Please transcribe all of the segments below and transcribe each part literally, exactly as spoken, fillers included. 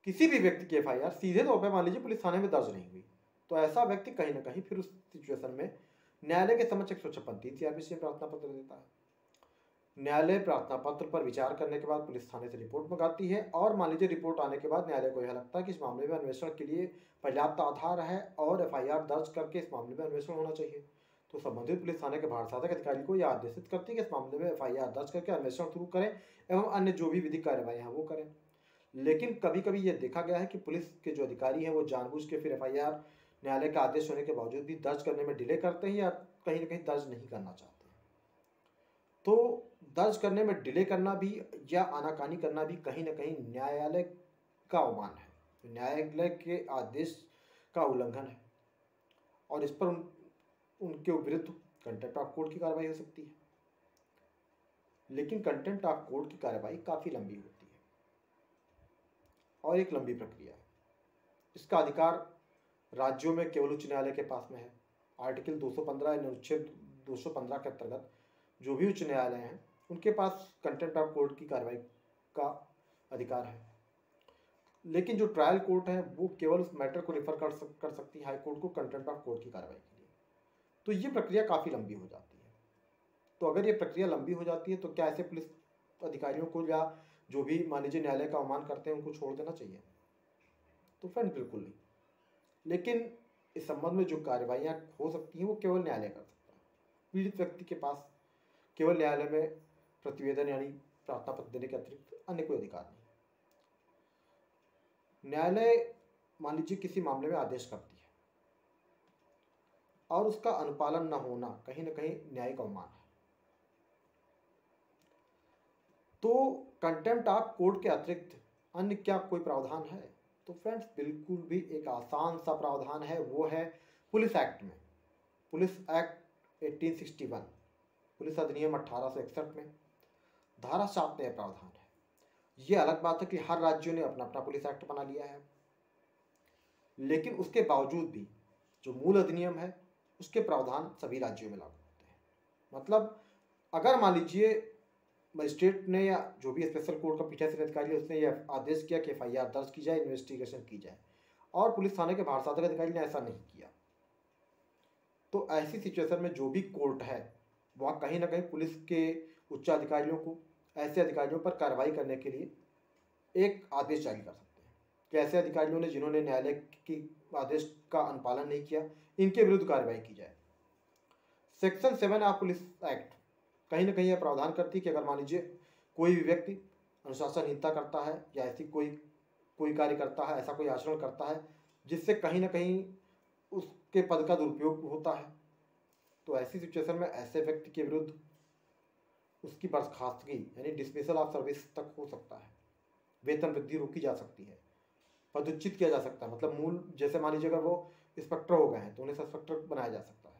किसी भी व्यक्ति की एफ आई आर सीधे तौर पर मान लीजिए पुलिस थाने में दर्ज नहीं हुई, तो ऐसा व्यक्ति कहीं ना कहीं फिर उस सिचुएशन में न्यायालय के समक्ष एक सौ छप्पन तीन सीआरपीसी में प्रार्थना पत्र देता है। न्यायालय प्रार्थना पत्र पर विचार करने के बाद पुलिस थाने से रिपोर्ट मंगाती है और मान लीजिए रिपोर्ट आने के बाद न्यायालय को यह लगता है कि इस मामले में अन्वेषण के लिए पर्याप्त आधार है और एफ आई आर दर्ज करके इस मामले में अन्वेषण होना चाहिए, तो संबंधित पुलिस थाने के भारसाधक अधिकारी को यह आदेशित करती है कि इस मामले में एफ आई आर दर्ज करके अन्वेषण शुरू करें एवं अन्य जो भी विधिक कार्यवाही हैं वो करें। लेकिन कभी कभी ये देखा गया है कि पुलिस के जो अधिकारी हैं वो जानबूझ के फिर एफ आई आर न्यायालय का आदेश होने के बावजूद भी दर्ज करने में डिले करते हैं या कहीं ना कहीं दर्ज नहीं करना चाहते हैं। तो दर्ज करने में डिले करना भी या आनाकानी करना भी कहीं ना कहीं न्यायालय का अवमान है, न्यायालय के आदेश का उल्लंघन है और इस पर उन, उनके विरुद्ध कंटेम्प्ट ऑफ कोर्ट की कार्रवाई हो सकती है। लेकिन कंटेम्प्ट ऑफ कोर्ट की कार्रवाई काफ़ी लंबी होती है और एक लंबी प्रक्रिया है। इसका अधिकार राज्यों में केवल उच्च न्यायालय के पास में है। आर्टिकल दो सौ पंद्रह अनुच्छेद दो सौ पंद्रह के अंतर्गत जो भी उच्च न्यायालय हैं उनके पास कंटेम्प्ट ऑफ कोर्ट की कार्रवाई का अधिकार है। लेकिन जो ट्रायल कोर्ट है वो केवल उस मैटर को रेफर कर सक कर सकती है हाई कोर्ट को कंटेम्प्ट ऑफ कोर्ट की कार्रवाई के लिए। तो ये प्रक्रिया काफ़ी लंबी हो जाती है। तो अगर ये प्रक्रिया लंबी हो जाती है तो क्या ऐसे पुलिस अधिकारियों को या जो भी मान लीजिए न्यायालय का अवमान करते हैं उनको छोड़ देना चाहिए? तो फ्रेंड बिल्कुल नहीं। लेकिन इस संबंध में जो कार्रवाइयाँ हो सकती हैं वो केवल न्यायालय कर सकता है। पीड़ित व्यक्ति के पास केवल न्यायालय में प्रतिवेदन यानी प्रार्थना पत्र देने के अतिरिक्त अन्य कोई अधिकार नहीं। न्यायालय मान लीजिए किसी मामले में आदेश करती है और उसका अनुपालन न होना कहीं ना कहीं न्यायिक अवमान है। तो कंटेम्प्ट ऑफ कोर्ट के अतिरिक्त अन्य क्या कोई प्रावधान है? तो फ्रेंड्स बिल्कुल भी एक आसान सा प्रावधान है, वो है पुलिस एक्ट में, पुलिस एक्ट अठारह सौ इकसठ, पुलिस अधिनियम अठारह सौ इकसठ में धारा सात में यह प्रावधान है। ये अलग बात है कि हर राज्यों ने अपना अपना पुलिस एक्ट बना लिया है, लेकिन उसके बावजूद भी जो मूल अधिनियम है उसके प्रावधान सभी राज्यों में लागू होते हैं। मतलब अगर मान लीजिए मजिस्ट्रेट ने या जो भी स्पेशल कोर्ट का पीठासीन अधिकारी है उसने यह आदेश किया कि एफ आई आर दर्ज की जाए, इन्वेस्टिगेशन की जाए और पुलिस थाने के भारसाधक अधिकारी ने ऐसा नहीं किया, तो ऐसी सिचुएशन में जो भी कोर्ट है वह कहीं ना कहीं पुलिस के उच्च अधिकारियों को ऐसे अधिकारियों पर कार्रवाई करने के लिए एक आदेश जारी कर सकते हैं कि ऐसे अधिकारियों ने जिन्होंने न्यायालय की आदेश का अनुपालन नहीं किया इनके विरुद्ध कार्रवाई की जाए। Section seven of police act कहीं ना कहीं यह प्रावधान करती है कि अगर मान लीजिए कोई भी व्यक्ति अनुशासनहीनता करता है या ऐसी कोई कोई कार्य करता है, ऐसा कोई आचरण करता है जिससे कहीं ना कहीं उसके पद का दुरुपयोग होता है, तो ऐसी सिचुएशन में ऐसे व्यक्ति के विरुद्ध उसकी बर्खास्तगी यानी डिसमिसल ऑफ सर्विस तक हो सकता है, वेतन वृद्धि रोकी जा सकती है, पदच्युत किया जा सकता है। मतलब मूल जैसे मान लीजिए अगर वो इंस्पेक्टर हो गए हैं तो उन्हें सब इंस्पेक्टर बनाया जा सकता है,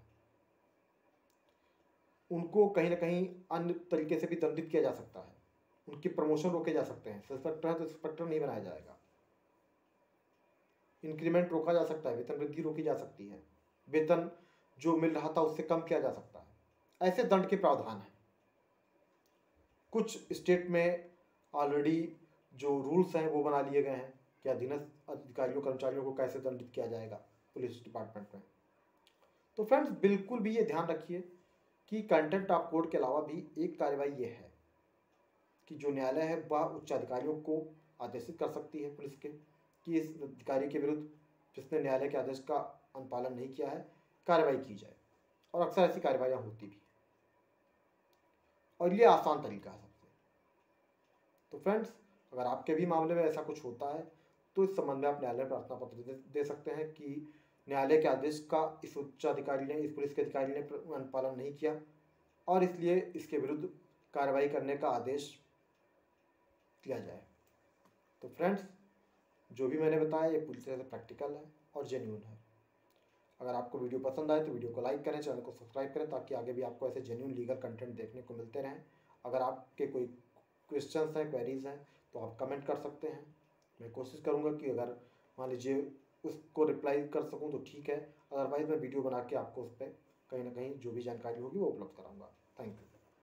उनको कहीं ना कहीं अन्य तरीके से भी दंडित किया जा सकता है, उनके प्रमोशन रोके जा सकते हैं। इंस्पेक्टर है तो इंस्पेक्टर नहीं बनाया जाएगा, इंक्रीमेंट रोका जा सकता है, वेतन वृद्धि रोकी जा सकती है, वेतन जो मिल रहा था उससे कम किया जा सकता है। ऐसे दंड के प्रावधान हैं। कुछ स्टेट में ऑलरेडी जो रूल्स हैं वो बना लिए गए हैं कि अधीनस्थ अधिकारियों कर्मचारियों को कैसे दंडित किया जाएगा पुलिस डिपार्टमेंट में। तो फ्रेंड्स बिल्कुल भी ये ध्यान रखिए कि कंटेम्प्ट ऑफ कोर्ट के अलावा भी एक कार्रवाई ये है कि जो न्यायालय है वह उच्च अधिकारियों को आदेशित कर सकती है पुलिस के कि इस अधिकारी के विरुद्ध जिसने न्यायालय के आदेश का अनुपालन नहीं किया है कार्रवाई की जाए, और अक्सर ऐसी कार्रवाइयाँ होती भी, और ये आसान तरीका है सबसे। तो फ्रेंड्स अगर आपके भी मामले में ऐसा कुछ होता है तो इस संबंध में आप न्यायालय में प्रार्थना पत्र दे, दे सकते हैं कि न्यायालय के आदेश का इस उच्च अधिकारी ने, इस पुलिस के अधिकारी ने अनुपालन नहीं किया और इसलिए इसके विरुद्ध कार्रवाई करने का आदेश दिया जाए। तो फ्रेंड्स जो भी मैंने बताया ये पूरी तरह से प्रैक्टिकल है और जेन्युइन है। अगर आपको वीडियो पसंद आए तो वीडियो को लाइक करें, चैनल को सब्सक्राइब करें ताकि आगे भी आपको ऐसे जेन्युइन लीगल कंटेंट देखने को मिलते रहें। अगर आपके कोई क्वेश्चंस हैं, क्वेरीज हैं तो आप कमेंट कर सकते हैं। मैं कोशिश करूंगा कि अगर मान लीजिए उसको रिप्लाई कर सकूं तो ठीक है, अदरवाइज़ मैं वीडियो बना के आपको उस पर कहीं ना कहीं जो भी जानकारी होगी वो उपलब्ध कराऊंगा। Thank you.